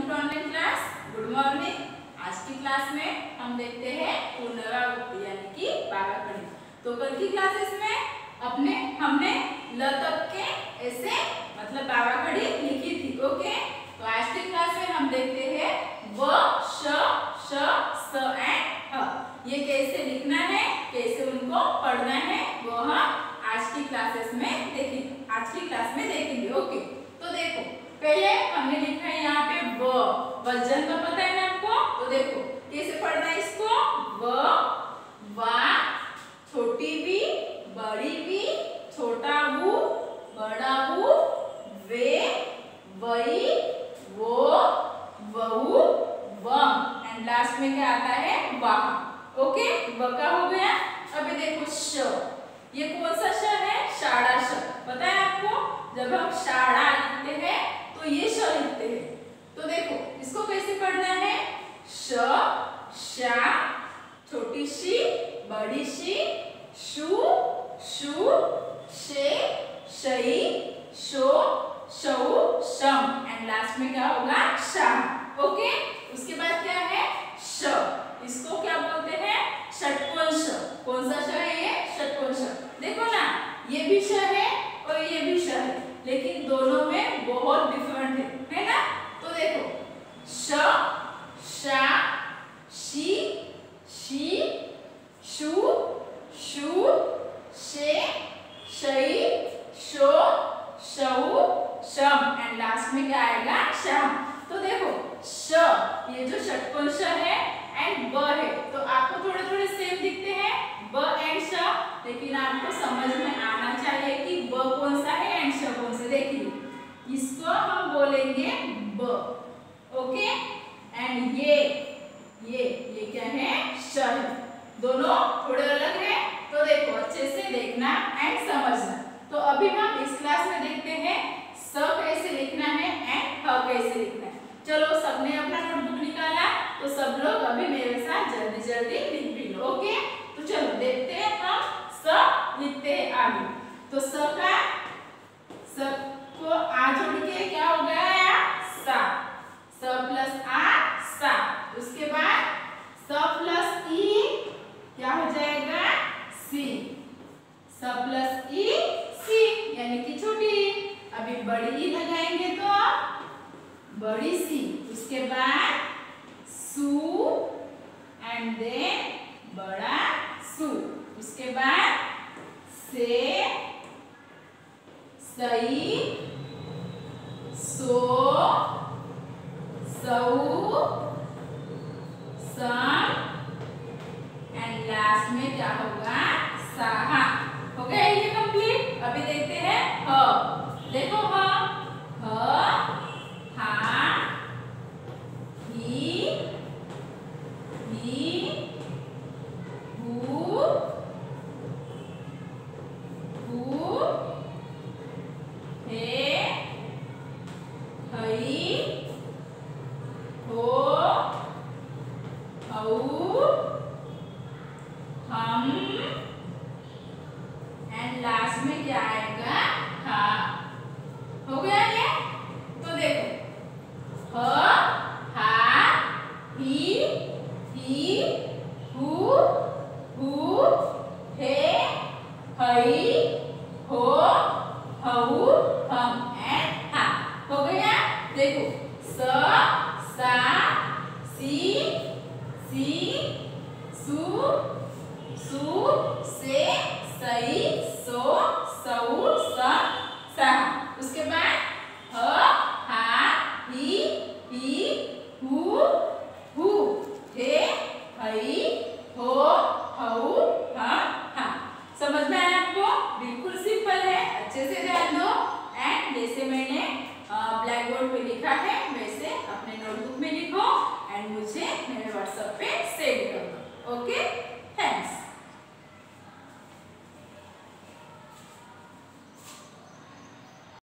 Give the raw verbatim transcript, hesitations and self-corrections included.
Welcome to online class. Good morning. आज की class में हम देखते हैं पुनरावृत्ति यानी कि बागाखड़ी। तो कल की क्लासेस में अपने हमने ल तक के ऐसे मतलब बागाखड़ी लिखी थी। ओके, तो आज की क्लास में हम देखते हैं व श श स एंड ह, ये कैसे लिखना है, कैसे उनको पढ़ना है, वो हम आज की क्लासेस में देखेंगे आज की क्लास में देखेंगे। ओके, तो देखो पहले हमने लिखा है यहाँ पे व, वजन का पता है ना आपको। तो देखो कैसे पढ़ना है इसको, व वा, छोटी वी, बड़ी वी, छोटा वु, बड़ा वु, वे, वही, वो, वहु, वम एंड लास्ट में क्या आता है वाह। ओके, व का हो गया। अभी देखो श, ये कौन सा श है, शाड़ा श। पता है आपको, जब हम शाड़ा लिखते हैं तो ये श लिखते हैं। तो देखो इसको कैसे पढ़ना है, श शा, छोटी शी, बड़ी शी, शु शु, शे शई, शो शऊ, शम एंड लास्ट में क्या होगा शाम। ओके, उसके बाद क्या है श, इसको क्या बोलते हैं षटकोण श। कौन सा श है ये, षटकोण श। देखो ना, ये भी श है और ये भी श है, लेकिन दोनों में बहुत डिफरेंट है, है ना। तो देखो श शा, शी, शी, शु, शु, शे, शई, शो, शऊ, शम एंड लास्ट में क्या आएगा शाम। तो देखो श, ये जो षटकोण श है एंड ब है, तो आपको थोड़े थोड़े सेम दिखते हैं ब एंड श, लेकिन आपको समझ में आना चाहिए कि ब कौन सा है एंड श कौन सा। देखिए इसको हम बोलेंगे ब, ओके, एंड ये ये ये क्या है श है। दोनों थोड़े अलग है, तो देखो अच्छे से देखना एंड समझना। तो अभी हम इस क्लास में देखते हैं स कैसे लिखना है एंड ह कैसे लिखना है। चलो सबने अपना नोटबुक निकाला, तो सब लोग अभी मेरे साथ जल्दी जल्दी लिख भी लो। ओके, तो चलो देखते हैं हम स लिखते हैं आगे। तो स का स को आ जोड़ के क्या हो गया सा, स प्लस आ सा। उसके बाद स प्लस ई क्या हो जाएगा सी, स प्लस ई सी यानी कि छोटी ई। अभी बड़ी ई लगाएंगे तो बड़ी सी। उसके बाद सु एंड देन बड़ा सु। उसके बाद से, सई, सो, सऊ, सम एंड लास्ट में क्या होगा साहा। हो गया ये कंप्लीट। अभी देखते हैं ह। देखो ह, ह, हा, ही, ही, हु, हु, हे, हई, हो, हऊ, हम एंड लास्ट में क्या आएगा हा। हो गया ये। तो देखो ह, हा, ही, ही, हु, हु, हे, हई, हो, हऊ, हम एंड हा। हो गया। देखो स, सा, सी, सी, सु, सु, से, सई, सो, सऊ, स, सा। उसके बाद